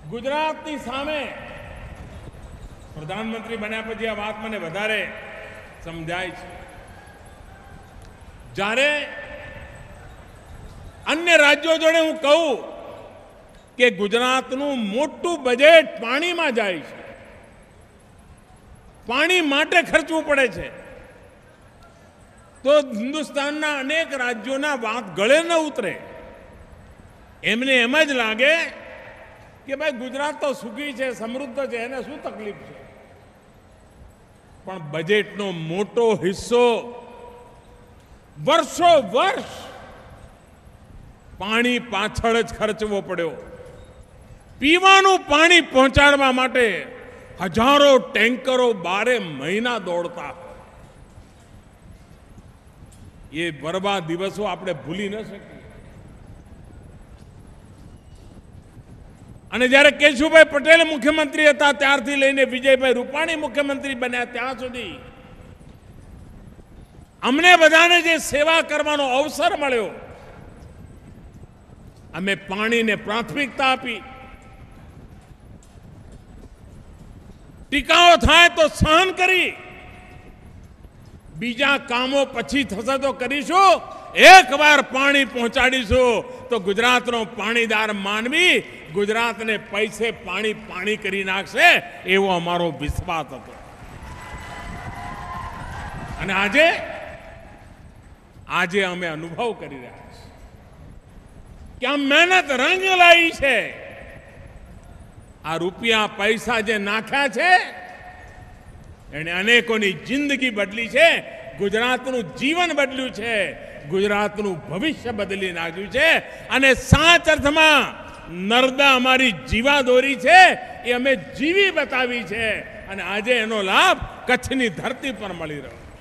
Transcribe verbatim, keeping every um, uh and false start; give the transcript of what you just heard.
ગુજરાતની સામે પ્રધાનમંત્રી બન્યા પછી આ વાત મને વધારે સમજાય છે. જ્યારે અન્ય રાજ્યો જોડે હું કહું કે ગુજરાતનું મોટું બજેટ પાણીમાં જાય છે, પાણી માટે ખર્ચવું પડે છે, તો હિન્દુસ્તાનના અનેક રાજ્યોના વાત ગળે ન ઉતરે. એમને એમ જ લાગે કે ભાઈ ગુજરાત તો સુખી છે, સમૃદ્ધ છે, એને શું તકલીફ છે. પણ બજેટનો મોટો હિસ્સો વર્ષો વર્ષ પાણી પાછળ જ ખર્ચવો પડ્યો. પીવાનું પાણી પહોંચાડવા માટે હજારો ટેન્કરો બારે મહિના દોડતા. એ બરબાદ દિવસો આપણે ભૂલી ન શકીએ. અને જ્યારે કેશુભાઈ પટેલ મુખ્યમંત્રી હતા ત્યારથી લઈને વિજયભાઈ રૂપાણી મુખ્યમંત્રી બન્યા ત્યાં સુધી અમને બધાને જે સેવા કરવાનો અવસર મળ્યો, અમે પાણીને પ્રાથમિકતા આપી. ટીકાઓ થાય તો સહન કરી, બીજા કામો પછી થશે તો કરીશું. એકવાર પાણી પહોંચાડીશું તો ગુજરાતનો પાણીદાર માનવી ગુજરાતને પૈસે પાણી પાણી કરી નાખશે, એવો અમારો વિશ્વાસ હતો. અને આજે આજે અમે અનુભવ કરી રહ્યા છીએ કે આ મહેનત રંગ લાવી છે. આ રૂપિયા પૈસા જે નાખ્યા છે એને અનેકોની જિંદગી બદલી છે, ગુજરાતનું જીવન બદલ્યું છે, ગુજરાતનું ભવિષ્ય બદલી નાખ્યું છે. અને સાચ અર્થમાં નર્મદા અમારી જીવાદોરી છે, એ અમે જીવી બતાવી છે. અને આજે એનો લાભ કચ્છની ધરતી પર મળી રહ્યો.